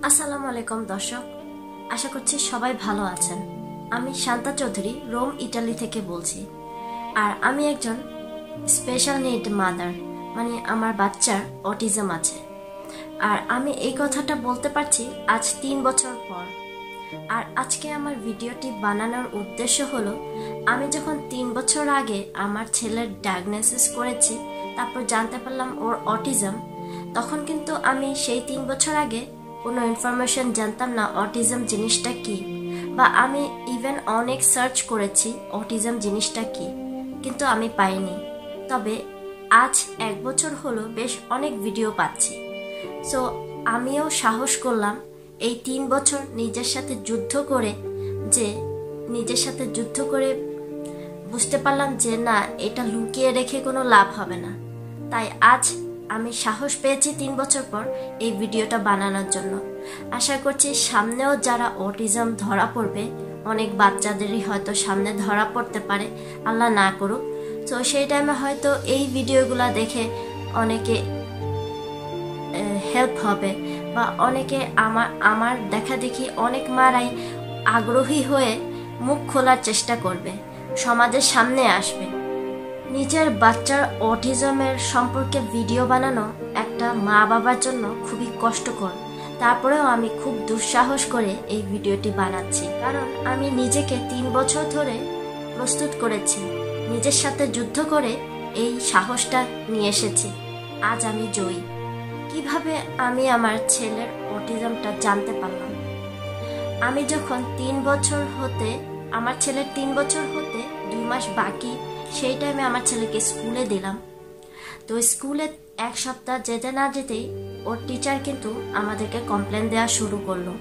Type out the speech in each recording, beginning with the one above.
আসসালামু আলাইকুম দর্শক, আশা করছি সবাই ভালো আছেন। আমি শান্তা চৌধুরী রোম ইটালি থেকে বলছি। আর আমি একজন স্পেশাল নিড মাদার, মানে আমার বাচ্চার অটিজম আছে। আর আমি এই কথাটা বলতে পারছি আজ 3 বছর পর। আর আজকে আমার ভিডিওটি বানানোর উদ্দেশ্য হলো, আমি যখন 3 বছর আগে আমার ছেলের ডায়াগনোসিস করেছি, তারপর জানতে পারলাম ওর অটিজম, তখন কিন্তু আমি সেই 3 বছর আগে কোনো ইনফরমেশন জানতাম না অটিজম জিনিসটা কি, বা আমি ইভেন অনেক সার্চ করেছি অটিজম জিনিসটা কি, কিন্তু আমি পাইনি। তবে আজ 1 বছর হলো বেশ অনেক ভিডিও পাচ্ছি। সো আমিও সাহস করলাম এই 3 বছর নিজের সাথে যুদ্ধ করে বুঝতে পারলাম যে না, এটা লুকিয়ে রেখে কোনো লাভ হবে না। তাই আজ আমি সাহস পেয়েছি 3 বছর পর এই ভিডিওটা বানানোর জন্য। আশা করছি সামনেও যারা অটিজম ধরা পড়বে, অনেক বাচ্চাদেরই হয়তো সামনে ধরা পড়তে পারে, আল্লাহ না করুক। তো সেই টাইমে হয়তো এই ভিডিওগুলো দেখে অনেকে হেল্প হবে, বা অনেকে আমার দেখা দেখি অনেক মারাই আগ্রহী হয়ে মুখ খোলার চেষ্টা করবে, সমাজের সামনে আসবে। নিজের বাচ্চার অটিজমের সম্পর্কে ভিডিও বানানো একটা মা বাবার জন্য খুবই কষ্টকর। তারপরেও আমি খুব দুঃসাহস করে এই ভিডিওটি বানাচ্ছি, কারণ আমি নিজেকে 3 বছর ধরে প্রস্তুত করেছি, নিজের সাথে যুদ্ধ করে এই সাহসটা নিয়ে এসেছি। আজ আমি জয়ী। কিভাবে আমি আমার ছেলের অটিজমটা জানতে পারলাম? আমি যখন আমার ছেলের 3 বছর হতে 2 মাস বাকি, সেই টাইমে আমার ছেলেকে স্কুলে দিলাম। তো স্কুলে 1 সপ্তাহ যেতে না যেতেই ওর টিচার কিন্তু আমাদেরকে কমপ্লেন দেওয়া শুরু করলো।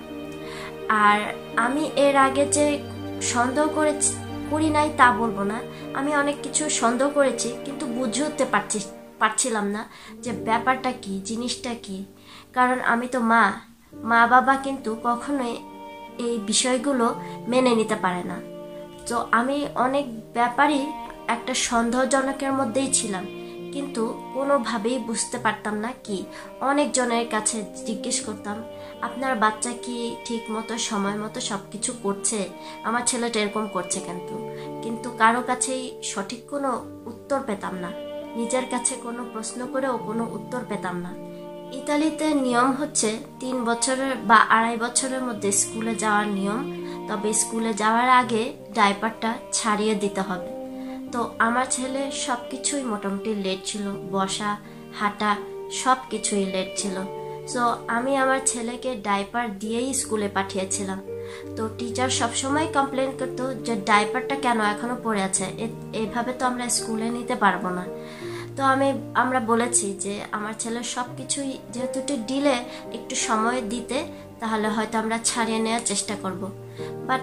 আর আমি এর আগে যে সন্দেহ করি নাই তা বলবো না, আমি অনেক কিছু সন্দেহ করেছি, কিন্তু বুঝে উঠতে পারছিলাম না যে ব্যাপারটা কি, জিনিসটা কি। কারণ আমি তো মা বাবা কিন্তু কখনোই এই বিষয়গুলো মেনে নিতে পারে না। তো আমি অনেক ব্যাপারই একটা সন্দেহজনকের মধ্যেই ছিলাম, কিন্তু কোনোভাবেই বুঝতে পারতাম না কি। অনেকজনের কাছে জিজ্ঞেস করতাম, আপনার বাচ্চা কি ঠিক মতো সময় মতো সব কিছু করছে? আমার ছেলেটা এরকম করছে কিন্তু কারো কাছেই সঠিক কোনো উত্তর পেতাম না। নিজের কাছে কোনো প্রশ্ন করেও কোনো উত্তর পেতাম না। ইতালিতে নিয়ম হচ্ছে 3 বছরের বা 2.5 বছরের মধ্যে স্কুলে যাওয়ার নিয়ম। তবে স্কুলে যাওয়ার আগে ডাইপারটা ছাড়িয়ে দিতে হবে। তো আমার ছেলে সব কিছুই মোটামুটি লেট ছিল, বসা হাঁটা সব কিছুই লেট ছিল। সো আমি আমার ছেলেকে ডাইপার দিয়েই স্কুলে পাঠিয়েছিলাম। তো টিচার সবসময় কমপ্লেন করতো যে ডাইপারটা কেন এখনো পড়ে আছে, এভাবে তো আমরা স্কুলে নিতে পারবো না। তো আমরা বলেছি যে আমার ছেলের সব কিছুই যেহেতু একটু ডিলে, একটু সময় দিতে, তাহলে হয়তো আমরা ছাড়িয়ে নেওয়ার চেষ্টা করব। বাট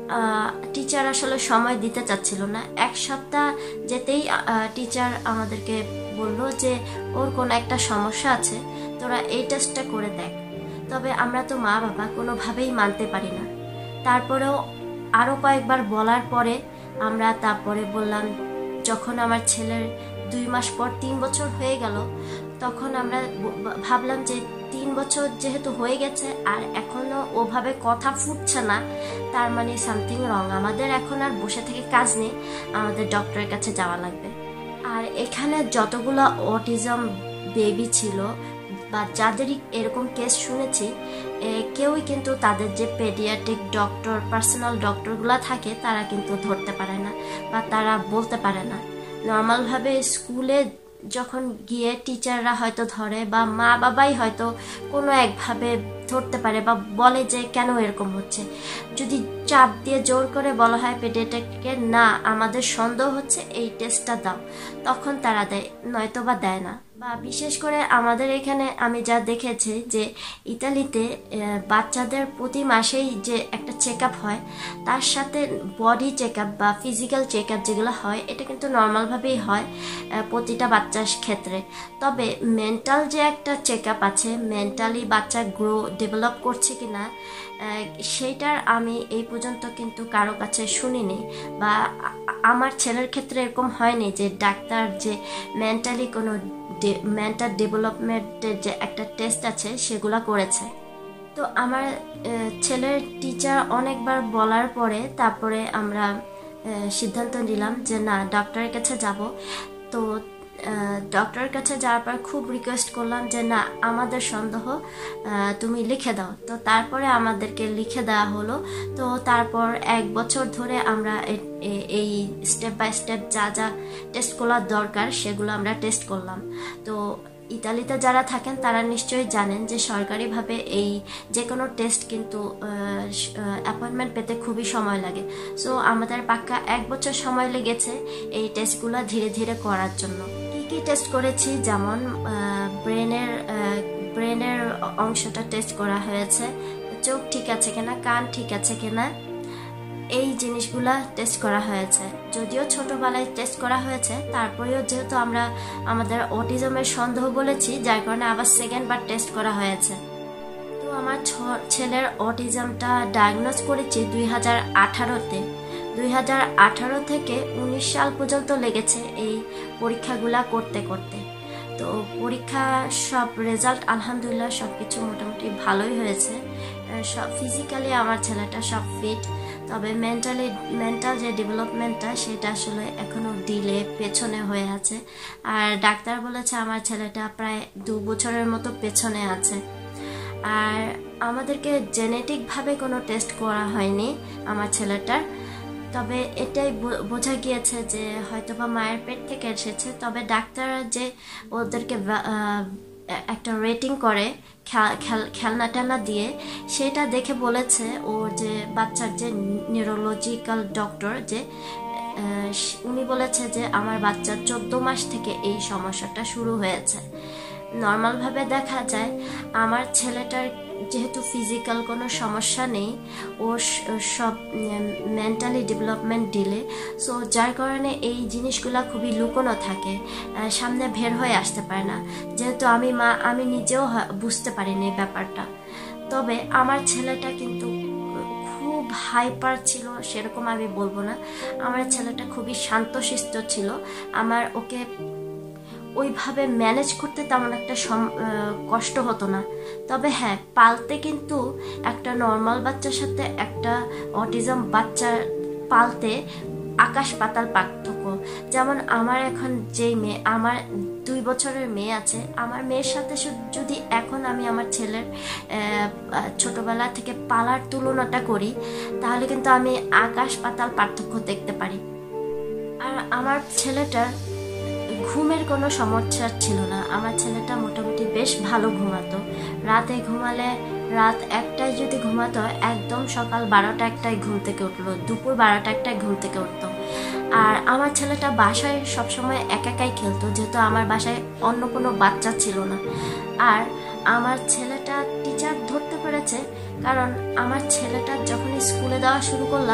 টিচার আসলে সময় দিতে চাচ্ছিল না। 1 সপ্তাহ যেতেই টিচার আমাদেরকে বললো যে ওর কোনো একটা সমস্যা আছে, তোরা এই টেস্টটা করে দেখ। তবে আমরা তো মা বাবা কোনোভাবেই মানতে পারি না। তারপরেও আরও কয়েকবার বলার পরে আমরা তারপরে বললাম, যখন আমার ছেলের 2 মাস পর 3 বছর হয়ে গেল, তখন আমরা ভাবলাম যে 3 বছর যেহেতু হয়ে গেছে আর এখনো ওভাবে কথা ফুটছে না, তার মানে সামথিং রং। আমাদের এখন আর বসে থেকে কাজ নেই, আমাদের ডক্টরের কাছে যাওয়া লাগবে। আর এখানে যতগুলো অটিজম বেবি ছিল বা যাদেরই এরকম কেস শুনেছি, কেউই কিন্তু তাদের যে পেডিয়াট্রিক ডক্টর, পার্সোনাল ডক্টরগুলো থাকে, তারা কিন্তু ধরতে পারে না বা তারা বলতে পারে না। নর্মালভাবে স্কুলে যখন গিয়ে টিচাররা হয়তো ধরে, বা মা বাবাই হয়তো কোনো একভাবে ধরতে পারে বা বলে যে কেন এরকম হচ্ছে। যদি চাপ দিয়ে জোর করে বলা হয় পেডিয়াট্রিককে, না আমাদের সন্দেহ হচ্ছে, এই টেস্টটা দাও, তখন তারা দেয়, নয়তো বা দেয় না। বা বিশেষ করে আমাদের এখানে আমি যা দেখেছি যে ইতালিতে বাচ্চাদের প্রতি মাসেই যে একটা চেক আপ হয়, তার সাথে বডি চেক আপ বা ফিজিক্যাল চেক আপ যেগুলো হয়, এটা কিন্তু নর্মালভাবেই হয় প্রতিটা বাচ্চার ক্ষেত্রে। তবে মেন্টাল যে একটা চেক আপ আছে, মেন্টালি বাচ্চা ডেভেলপ করছে কিনা, সেইটার আমি এই পর্যন্ত কিন্তু কারো কাছে শুনিনি, বা আমার ছেলের ক্ষেত্রে এরকম হয়নি যে ডাক্তার যে মেন্টালি কোনো মেন্টাল ডেভেলপমেন্টের যে একটা টেস্ট আছে সেগুলো করেছে। তো আমার ছেলের টিচার অনেকবার বলার পরে তারপরে আমরা সিদ্ধান্ত নিলাম যে না, ডক্টরের কাছে যাব। তো ডক্টরের কাছে যাওয়ার পর খুব রিকোয়েস্ট করলাম যে না, আমাদের সন্দেহ তুমি লিখে দাও। তো তারপরে আমাদেরকে লিখে দেওয়া হলো। তো তারপর 1 বছর ধরে আমরা এই স্টেপ বাই স্টেপ যা যা টেস্ট করার দরকার সেগুলো আমরা টেস্ট করলাম। তো ইতালিতে যারা থাকেন তারা নিশ্চয়ই জানেন যে সরকারিভাবে এই যে কোনো টেস্ট কিন্তু অ্যাপয়েন্টমেন্ট পেতে খুবই সময় লাগে। সো আমাদের পাক্কা 1 বছর সময় লেগেছে এই টেস্টগুলো ধীরে ধীরে করার জন্য। কি টেস্ট করেছি, যেমন ব্রেনের অংশটা টেস্ট করা হয়েছে, চোখ ঠিক আছে কিনা, কান ঠিক আছে কিনা, এই জিনিসগুলা টেস্ট করা হয়েছে। যদিও ছোটবেলায় টেস্ট করা হয়েছে, তারপরেও যেহেতু আমরা আমাদের অটিজমের সন্দেহ বলেছি, যার কারণে আবার সেকেন্ডবার টেস্ট করা হয়েছে। তো আমার ছেলের অটিজমটা ডায়াগনোজ করেছি 2018-তে। 2018 থেকে 19 সাল পর্যন্ত লেগেছে এই পরীক্ষাগুলা করতে করতে। তো পরীক্ষা সব রেজাল্ট আলহামদুলিল্লাহ সব কিছু মোটামুটি ভালোই হয়েছে। সব ফিজিক্যালি আমার ছেলেটা সব ফিট, তবে মেন্টাল যে ডেভেলপমেন্টটা সেটা আসলে এখনো ডিলে পেছনে হয়ে আছে। আর ডাক্তার বলেছে আমার ছেলেটা প্রায় 2 বছরের মতো পেছনে আছে। আর আমাদেরকে জেনেটিকভাবে কোনো টেস্ট করা হয়নি আমার ছেলেটার, তবে এটাই বোঝা গিয়েছে যে হয়তোবা মায়ের পেট থেকে এসেছে। তবে ডাক্তাররা যে ওদেরকে একটা রেটিং করে খেলনা টেলনা দিয়ে, সেটা দেখে বলেছে ওর যে বাচ্চার যে নিউরোলজিক্যাল ডক্টর যে উনি বলেছে যে আমার বাচ্চার 14 মাস থেকে এই সমস্যাটা শুরু হয়েছে। নর্মালভাবে দেখা যায় আমার ছেলেটার যেহেতু ফিজিক্যাল কোনো সমস্যা নেই, ওর সব মেন্টালি ডেভেলপমেন্ট ডিলে, সো যার কারণে এই জিনিসগুলো খুবই লুকোনো থাকে, সামনে বের হয়ে আসতে পারে না। যেহেতু আমি নিজেও বুঝতে পারিনি এই ব্যাপারটা। তবে আমার ছেলেটা কিন্তু খুব হাইপার ছিল সেরকম আমি বলবো না। আমার ছেলেটা খুবই শান্তশিষ্ট ছিল। আমার ওকে ওইভাবে ম্যানেজ করতে তেমন একটা কষ্ট হতো না। তবে হ্যাঁ, পালতে কিন্তু একটা নর্মাল বাচ্চার সাথে একটা অটিজম বাচ্চা পালতে আকাশ পাতাল পার্থক্য। যেমন আমার এখন যেই মেয়ে, আমার 2 বছরের মেয়ে আছে, আমার মেয়ের সাথে যদি এখন আমি আমার ছেলের ছোটবেলা থেকে পালার তুলনাটা করি, তাহলে কিন্তু আমি আকাশ পাতাল পার্থক্য দেখতে পারি। আর আমার ছেলেটার ঘুমের কোনো সমস্যা ছিল না। আমার ছেলেটা মোটামুটি বেশ ভালো ঘুমাতো। রাতে ঘুমালে রাত 1টায় যদি ঘুমাতো, একদম সকাল 12টা-1টায় ঘুম থেকে উঠলো, দুপুর 12টা-1টায় ঘুম থেকে উঠতো। আর আমার ছেলেটা বাসায় সবসময় একাই খেলতো, যেহেতু আমার বাসায় অন্য কোনো বাচ্চা ছিল না। আর আমার ছেলেটা টিচার ধরতে পেরেছে, কারণ আমার ছেলেটা যখন স্কুলে দেওয়া শুরু করলাম,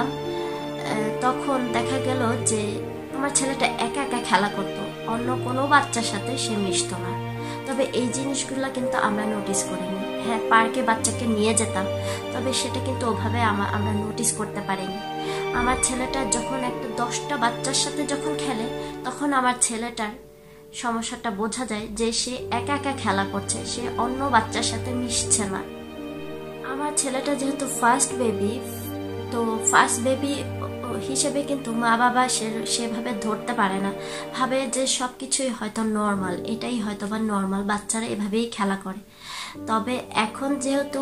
তখন দেখা গেল যে আমার ছেলেটা একা খেলা করতো, অন্য কোনো বাচ্চার সাথে সে মিশতো না। তবে এই জিনিসগুলো কিন্তু আমরা নোটিস করিনি। হ্যাঁ, পার্কে বাচ্চাকে নিয়ে যেতাম, তবে সেটা কিন্তু ওভাবে আমরা নোটিস করতে পারিনি। আমার ছেলেটা যখন একটা 10টা বাচ্চার সাথে যখন খেলে, তখন আমার ছেলেটার সমস্যাটা বোঝা যায় যে সে একা খেলা করছে, সে অন্য বাচ্চার সাথে মিশছে না। আমার ছেলেটা যেহেতু ফার্স্ট বেবি, তো ফার্স্ট বেবি হিসেবে কিন্তু মা বাবা সেভাবে ধরতে পারে না, ভাবে যে সব কিছুই হয়তো নর্মাল, এটাই হয়তো বা নর্মাল, বাচ্চারা এভাবেই খেলা করে। তবে এখন যেহেতু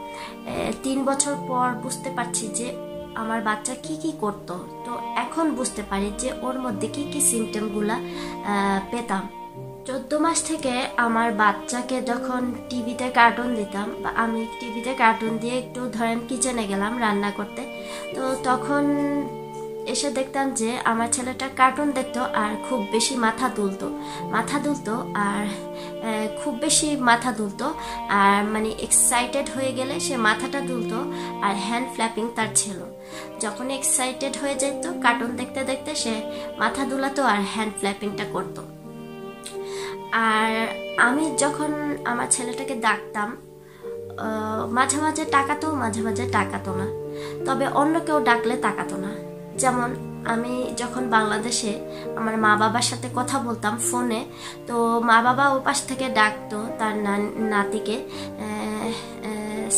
3 বছর পর বুঝতে পারছি যে আমার বাচ্চা কি করতো, তো এখন বুঝতে পারি যে ওর মধ্যে কি সিমটমগুলা পেতাম। 14 মাস থেকে আমার বাচ্চাকে যখন টিভিতে কার্টুন দিতাম, বা আমি টিভিতে কার্টুন দিয়ে একটু ধরেন কিচেনে গেলাম রান্না করতে, তো তখন এসে দেখতাম যে আমার ছেলেটা কার্টুন দেখতো আর খুব বেশি মাথা তুলতো আর খুব বেশি মাথা তুলতো, আর মানে এক্সাইটেড হয়ে গেলে সে মাথাটা তুলতো, আর হ্যান্ড ফ্ল্যাপিং তার ছিল। যখন এক্সাইটেড হয়ে যেত কার্টুন দেখতে দেখতে, সে মাথা দুলাতো আর হ্যান্ড ফ্ল্যাপিংটা করতো। আর আমি যখন আমার ছেলেটাকে ডাকতাম, মাঝে মাঝে তাকাতো না, তবে অন্য কেউ ডাকলে তাকাতো না। যেমন আমি যখন বাংলাদেশে আমার মা বাবার সাথে কথা বলতাম ফোনে, তো মা বাবা ও পাশ থেকে ডাকতো তার নাতিকে,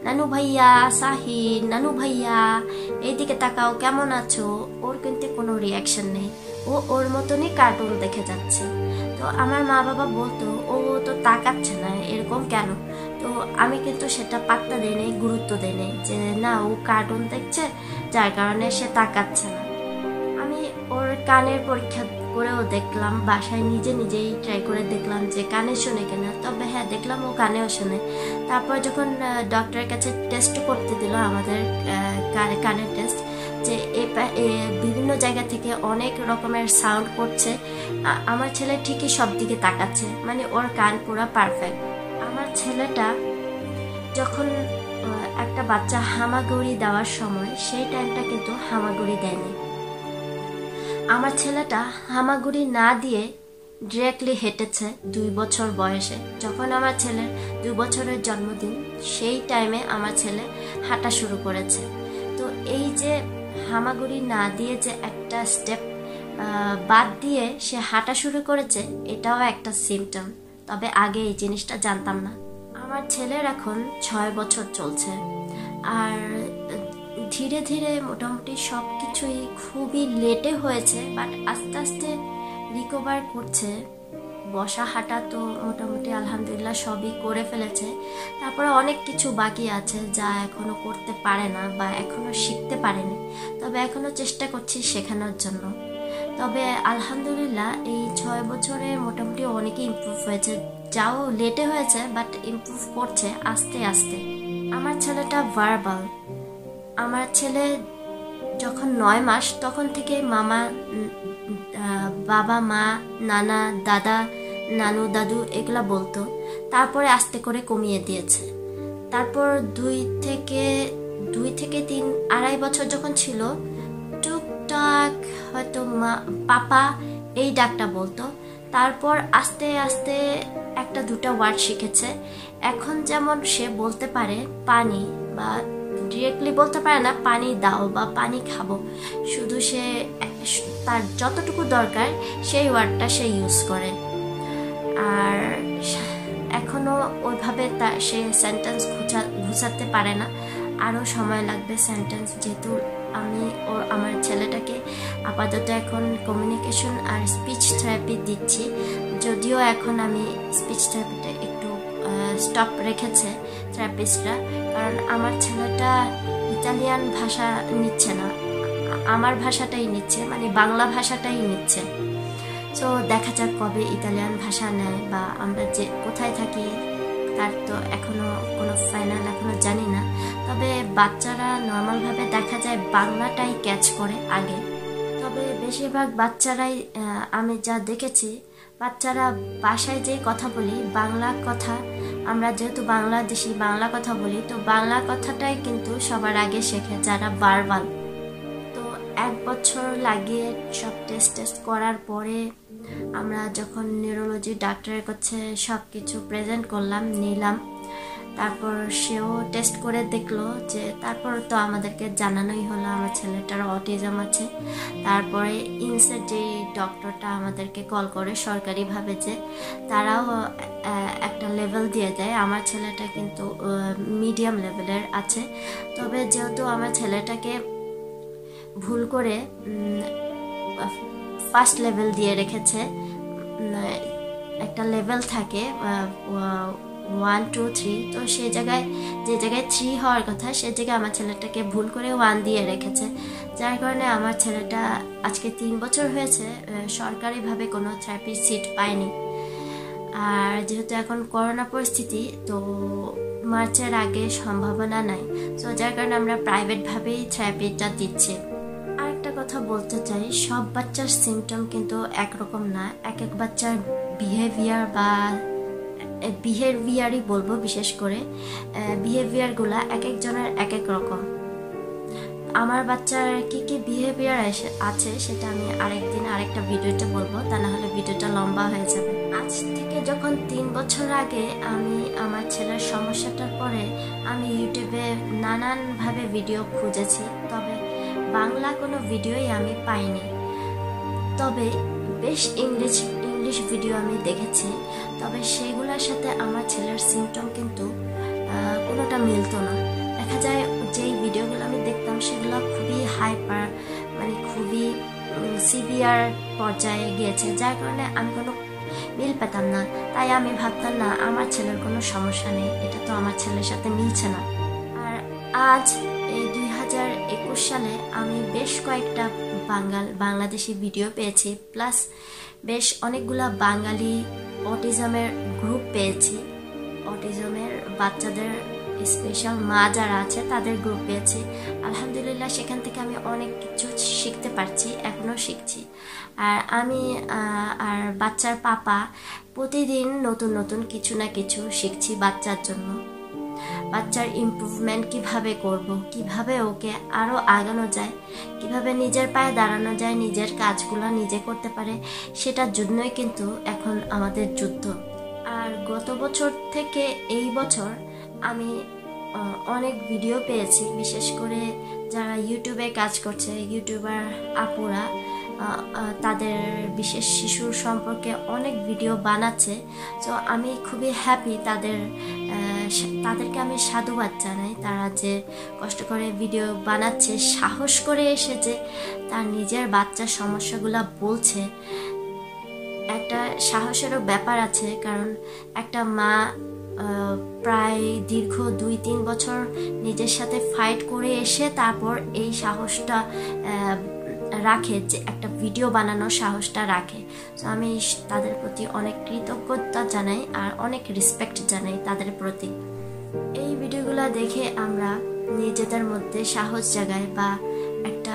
নানু ভাইয়া, সাহিন, নানু ভাইয়া এইদিকে তাকাও, কেমন আছো, ওর কিন্তু কোনো রিয়াকশন নেই। ও ওর মতনই কার্টুন দেখে যাচ্ছে। তো আমার মা বাবা বলতো ও তো তাকাচ্ছে না, এরকম কেন? তো আমি কিন্তু সেটা পাত্তা দেই নাই, গুরুত্ব দেই নাই, যে না ও কার্টুন দেখছে যার কারণে সে তাকাচ্ছে না। আমি ওর কানের পরীক্ষা করেও দেখলাম, বাসায় নিজেই ট্রাই করে দেখলাম যে কানে শোনে কিনা। তবে হ্যাঁ, দেখলাম ও কানেও শোনে। তারপর যখন ডক্টরের কাছে টেস্ট করতে দিল আমাদের কানের টেস্ট, যে বিভিন্ন জায়গা থেকে অনেক রকমের সাউন্ড করছে, আমার ছেলে ঠিকই সব দিকে তাকাচ্ছে, মানে ওর কান পুরো পারফেক্ট। আমার ছেলেটা যখন একটা বাচ্চা হামাগুড়ি দেওয়ার সময়, সেই টাইমটা কিন্তু হামাগুড়ি দেয়নি। আমার ছেলেটা হামাগুড়ি না দিয়ে ডিরেক্টলি হেঁটেছে 2 বছর বয়সে। যখন আমার ছেলের 2 বছরের জন্মদিন, সেই টাইমে আমার ছেলে হাঁটা শুরু করেছে। তো এই যে হামাগুড়ি না দিয়ে যে একটা স্টেপ বাদ দিয়ে সে হাঁটা শুরু করেছে, এটাও একটা সিমটম। তবে আগে এই জিনিসটা জানতাম না। আমার ছেলের এখন 6 বছর চলছে, আর ধীরে ধীরে মোটামুটি সব কিছুই খুবই লেটে হয়েছে, বাট আস্তে আস্তে রিকভার করছে। বসা হাঁটা তো মোটামুটি আলহামদুলিল্লাহ সবই করে ফেলেছে। তারপরে অনেক কিছু বাকি আছে যা এখনো করতে পারে না বা এখনো শিখতে পারেনি, তবে এখনো চেষ্টা করছি শেখানোর জন্য। তবে আলহামদুলিল্লাহ এই 6 বছরে মোটামুটি অনেকই ইমপ্রুভ হয়েছে, যাও লেটে হয়েছে বাট ইমপ্রুভ করছে আস্তে আস্তে। আমার ছেলেটা ভার্বাল। আমার ছেলে যখন 9 মাস তখন থেকে বাবা, মা, নানা, দাদা, নানু, দাদু এগুলা বলতো। তারপরে আস্তে করে কমিয়ে দিয়েছে। তারপর 2 থেকে 3 2.5 বছর যখন ছিল, টুকটাক হয়তো মা, পাপা এই ডাকটা বলতো। তারপর আস্তে আস্তে 1-2টা ওয়ার্ড শিখেছে। এখন যেমন সে বলতে পারে পানি, বা ডিরেক্টলি বলতে পারে না পানি দাও বা পানি খাবো, শুধু সে তার যতটুকু দরকার সেই ওয়ার্ডটা সে ইউজ করে। আর এখনো ওইভাবে সে সেন্টেন্স গুছাতে পারে না, আরও সময় লাগবে সেন্টেন্স, যেহেতু আমি আমার ছেলেটাকে আপাতত এখন কমিউনিকেশন আর স্পিচ থেরাপি দিচ্ছি। যদিও এখন আমি স্পিচ থেরাপিটা একটু স্টপ রেখেছে থেরাপিস্টরা, কারণ আমার ছেলেটা ইতালিয়ান ভাষা নিচ্ছে না, আমার ভাষাটাই নিচ্ছে, মানে বাংলা ভাষাটাই নিচ্ছে। তো দেখা যাক কবে ইতালিয়ান ভাষা নেয়, বা আমরা যে কোথায় থাকি তার তো এখনো কোনো ফাইনাল এখনো জানি না। তবে বাচ্চারা নর্মালভাবে দেখা যায় বাংলাটাই ক্যাচ করে আগে। তবে বেশিরভাগ বাচ্চারাই, আমি যা দেখেছি, বাচ্চারা বাসায় যে কথা বলি বাংলা কথা, আমরা যেহেতু বাংলাদেশি বাংলা কথা বলি, তো বাংলা কথাটাই কিন্তু সবার আগে শেখে যারা ভার্বাল। তো 1 বছর লাগিয়ে সব টেস্ট করার পরে আমরা যখন নিউরোলজি ডাক্তারের কাছে সব কিছু প্রেজেন্ট নিলাম, তারপর সেও টেস্ট করে দেখলো, যে তারপর তো আমাদেরকে জানানোই হলো আমার ছেলেটার অটিজম আছে। তারপরে ইনসেট যে ডক্টরটা আমাদেরকে কল করে সরকারিভাবে, যে তারাও একটা লেভেল দিয়ে দেয়। আমার ছেলেটা কিন্তু মিডিয়াম লেভেলের আছে। তবে যেহেতু আমার ছেলেটাকে ভুল করে ফার্স্ট লেভেল দিয়ে রেখেছে, একটা লেভেল থাকে 1 2 3, তো সেই জায়গায় যে জায়গায় 3 হওয়ার কথা সে জায়গায় আমার ছেলেটাকে ভুল করে 1 দিয়ে রেখেছে, যার কারণে আমার ছেলেটা আজকে 3 বছর হয়েছে সরকারিভাবে কোনো থেরাপি সিট পায়নি। আর যেহেতু এখন করোনা পরিস্থিতি, তো মার্চের আগে সম্ভাবনা নাই, তো যার কারণে আমরা প্রাইভেটভাবেই থেরাপিটা দিচ্ছি। আরেকটা কথা বলতে চাই, সব বাচ্চার সিমটম কিন্তু একরকম না। এক বাচ্চার বিহেভিয়ার বা বিহেভিয়ারই বলবো, বিশেষ করে বিহেভিয়ারগুলা একজনের এক রকম। আমার বাচ্চার কি কি বিহেভিয়ার আছে সেটা আমি আরেকদিন আরেকটা ভিডিওতে বলবো, তা না হলে ভিডিওটা লম্বা হয়ে যাবে। আজ থেকে যখন 3 বছর আগে আমি আমার ছেলের সমস্যাটার পরে আমি ইউটিউবে নানানভাবে ভিডিও খুঁজেছি, তবে বাংলা কোনো ভিডিওই আমি পাইনি। তবে বেশ ইংলিশ ভিডিও আমি দেখেছি, তবে সেগুলোর সাথে আমার ছেলের সিমটম কিন্তু কোনোটা মিলতো না। দেখা যায় যেই ভিডিওগুলো আমি দেখতাম সেগুলো খুবই হাইপার, মানে খুবই সিভিয়ার পর্যায়ে গিয়েছে, যার কারণে আমি কোনো মিল পেতাম না। তাই আমি ভাবতাম না আমার ছেলের কোনো সমস্যা নেই, এটা তো আমার ছেলের সাথে মিলছে না। আর আজ এই 2021 সালে আমি বেশ কয়েকটা বাংলাদেশি ভিডিও পেয়েছি, প্লাস বেশ অনেকগুলা বাঙালি অটিজমের গ্রুপ পেয়েছি, অটিজমের বাচ্চাদের স্পেশাল মা যারা আছে তাদের গ্রুপ পেয়েছি। আলহামদুলিল্লাহ সেখান থেকে আমি অনেক কিছু শিখতে পারছি, এখনও শিখছি। আর আমি আর বাচ্চার পাপা প্রতিদিন নতুন নতুন কিছু না কিছু শিখছি বাচ্চার জন্য। বাচ্চার ইমপ্রুভমেন্ট কিভাবে করব, কিভাবে ওকে আরও আগানো যায়, কিভাবে নিজের পায়ে দাঁড়ানো যায়, নিজের কাজগুলো নিজে করতে পারে, সেটার জন্যই কিন্তু এখন আমাদের যুদ্ধ। আর গত বছর থেকে এই বছর আমি অনেক ভিডিও পেয়েছি, বিশেষ করে যারা ইউটিউবে কাজ করছে, ইউটিউবার আপুরা তাদের বিশেষ শিশুর সম্পর্কে অনেক ভিডিও বানাচ্ছে। তো আমি খুবই হ্যাপি, তাদেরকে আমি সাধুবাদ জানাই। তারা যে কষ্ট করে ভিডিও বানাচ্ছে, সাহস করে এসেছে তার নিজের বাচ্চার সমস্যাগুলো বলছে, একটা সাহসেরও ব্যাপার আছে। কারণ একটা মা প্রায় দীর্ঘ 2-3 বছর নিজের সাথে ফাইট করে এসে তারপর এই সাহসটা রাখে, যে একটা ভিডিও বানানোর সাহসটা রাখে। তো আমি তাদের প্রতি অনেক কৃতজ্ঞতা জানাই আর অনেক রেসপেক্ট জানাই তাদের প্রতি। এই ভিডিওগুলো দেখে আমরা নিজেদের মধ্যে সাহস জাগাই বা একটা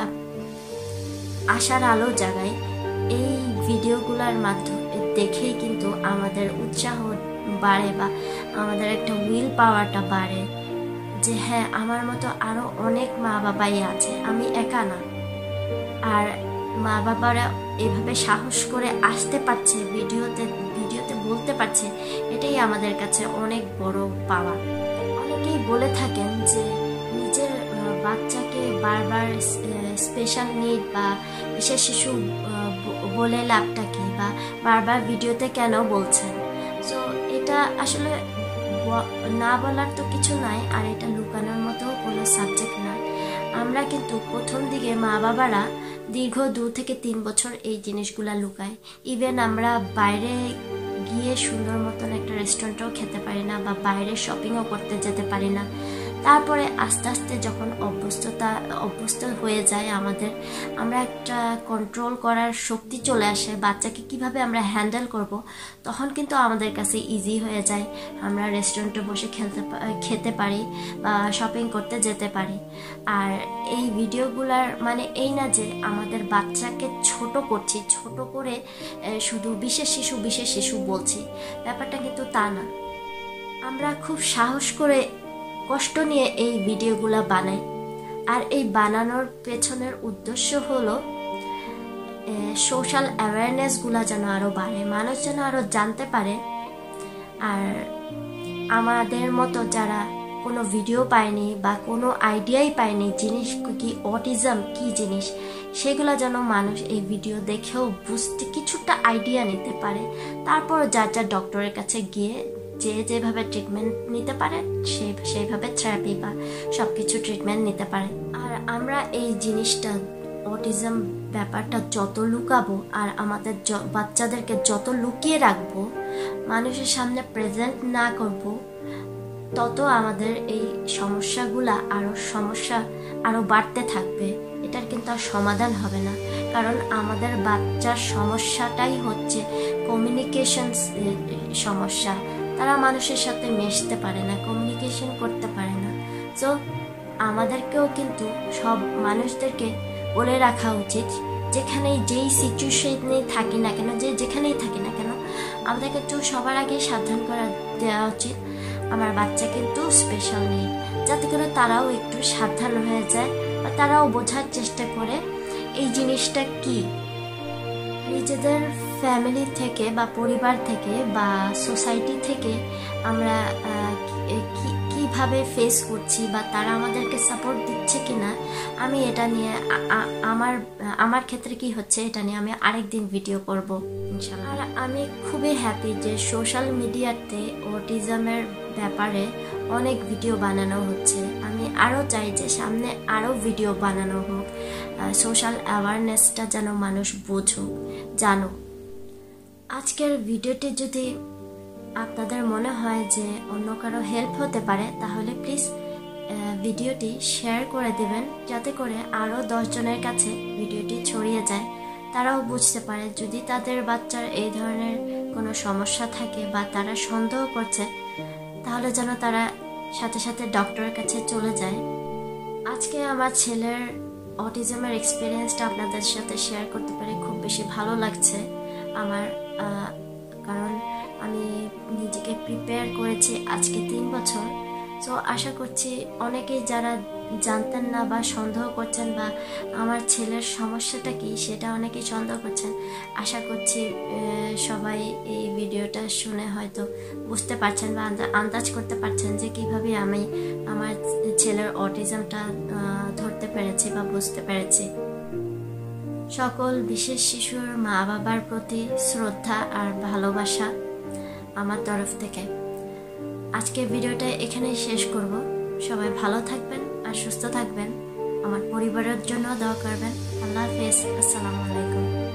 আশার আলো জাগাই। এই ভিডিওগুলোর মাধ্যমে দেখেই কিন্তু আমাদের উৎসাহ বাড়ে বা আমাদের একটা উইল পাওয়ারটা বাড়ে, যে হ্যাঁ আমার মতো আরো অনেক মা বাবাই আছে, আমি একা না। আর মা বাবারা এভাবে সাহস করে আসতে পারছে, ভিডিওতে বলতে পারছে, এটাই আমাদের কাছে অনেক বড় পাওয়া। অনেকেই বলে থাকেন যে নিজের বাচ্চাকে বারবার স্পেশাল নিড বা বিশেষ শিশু বলে লাভটা কি, বা বারবার ভিডিওতে কেন বলছেন। তো এটা আসলে না বলার তো কিছু নাই, আর এটা লুকানোর মতো কোনো সাবজেক্ট না। আমরা কিন্তু প্রথম দিকে মা বাবারা দীর্ঘ 2 থেকে 3 বছর এই জিনিসগুলা লুকাই। ইভেন আমরা বাইরে গিয়ে সুন্দর মতন একটা রেস্টুরেন্টেও খেতে পারি না বা বাইরে শপিংও করতে যেতে পারি না। তারপরে আস্তে আস্তে যখন অভ্যস্ত হয়ে যায় আমরা একটা কন্ট্রোল করার শক্তি চলে আসে, বাচ্চাকে কিভাবে আমরা হ্যান্ডেল করব, তখন কিন্তু আমাদের কাছে ইজি হয়ে যায়। আমরা রেস্টুরেন্টে বসে খেতে পারি বা শপিং করতে যেতে পারি। আর এই ভিডিওগুলার মানে এই না যে আমাদের বাচ্চাকে ছোট করছি, ছোট করে শুধু বিশেষ শিশু বলছি, ব্যাপারটা কিন্তু তা না। আমরা খুব সাহস করে কষ্ট নিয়ে এই ভিডিওগুলো বানাই। আর এই বানানোর পেছনের উদ্দেশ্য হলো সোশ্যাল অ্যাওয়ারনেসগুলো যেন আরও বাড়ে, মানুষ যেন আরও জানতে পারে। আর আমাদের মতো যারা কোনো ভিডিও পায়নি বা কোনো আইডিয়াই পায়নি জিনিস কি, অটিজম কি জিনিস, সেগুলো যেন মানুষ এই ভিডিও দেখেও বুঝতে কিছুটা আইডিয়া নিতে পারে। তারপর যার ডক্টরের কাছে গিয়ে যেভাবে ট্রিটমেন্ট নিতে পারে সেইভাবে থেরাপি বা সবকিছু ট্রিটমেন্ট নিতে পারে। আর আমরা এই জিনিসটা, অটিজম ব্যাপারটা যত লুকাবো আর আমাদের বাচ্চাদেরকে যত লুকিয়ে রাখবো, মানুষের সামনে প্রেজেন্ট না করব, তত আমাদের এই সমস্যাগুলা আরো বাড়তে থাকবে। এটার কিন্তু আর সমাধান হবে না। কারণ আমাদের বাচ্চার সমস্যাটাই হচ্ছে কমিউনিকেশন সমস্যা। তারা মানুষের সাথে মিশতে পারে না, কমিউনিকেশন করতে পারে না। তো আমাদেরকেও কিন্তু সব মানুষদেরকে বলে রাখা উচিত, যেখানেই যেই সিচুয়েশনেই থাকি না কেন, যেখানেই থাকি না কেন, আমাদেরকে একটু সবার আগে সাবধান করা দেওয়া উচিত আমার বাচ্চা কিন্তু স্পেশাল নিড, যাতে করে তারাও একটু সাবধান হয়ে যায় বা তারাও বোঝার চেষ্টা করে এই জিনিসটা কি। নিজেদের ফ্যামিলি থেকে বা পরিবার থেকে বা সোসাইটি থেকে আমরা কি কিভাবে ফেস করছি বা তারা আমাদেরকে সাপোর্ট দিচ্ছে কিনা, আমি এটা নিয়ে আমার ক্ষেত্রে কি হচ্ছে এটা নিয়ে আমি আরেকদিন ভিডিও করব ইনশাআল্লাহ। আর আমি খুবই হ্যাপি যে সোশ্যাল মিডিয়াতে অটিজমের ব্যাপারে অনেক ভিডিও বানানো হচ্ছে। আমি আরও চাই যে সামনে আরও ভিডিও বানানো হোক, সোশ্যাল অ্যাওয়ারনেসটা যেন মানুষ বুঝুক, জানুক। আজকের ভিডিওটি যদি আপনাদের মনে হয় যে অন্য কারো হেল্প হতে পারে, তাহলে প্লিজ ভিডিওটি শেয়ার করে দেবেন, যাতে করে আরও 10 জনের কাছে ভিডিওটি ছড়িয়ে যায়, তারাও বুঝতে পারে। যদি তাদের বাচ্চার এই ধরনের কোনো সমস্যা থাকে বা তারা সন্দেহ করছে, তাহলে যেন তারা সাথে সাথে ডক্টরের কাছে চলে যায়। আজকে আমার ছেলের অটিজমের এক্সপিরিয়েন্সটা আপনাদের সাথে শেয়ার করতে পেরে খুব বেশি ভালো লাগছে আমার, কারণ আমি নিজেকে প্রিপেয়ার করেছি আজকে 3 বছর। সো আশা করছি অনেকেই যারা জানতেন না বা সন্দেহ করছেন বা আমার ছেলের সমস্যাটা কি সেটা অনেকেই সন্দেহ করছেন, আশা করছি সবাই এই ভিডিওটা শুনে হয়তো বুঝতে পারছেন বা আন্দাজ করতে পারছেন যে কিভাবে আমি আমার ছেলের অটিজমটা ধরতে পেরেছি বা বুঝতে পেরেছি। সকল বিশেষ শিশুর মা বাবার প্রতি শ্রদ্ধা আর ভালোবাসা আমার তরফ থেকে। আজকে ভিডিওটা এখানেই শেষ করব। সবাই ভালো থাকবেন আর সুস্থ থাকবেন। আমার পরিবারের জন্য দোয়া করবেন। আল্লাহ হাফেজ। আসসালামু আলাইকুম।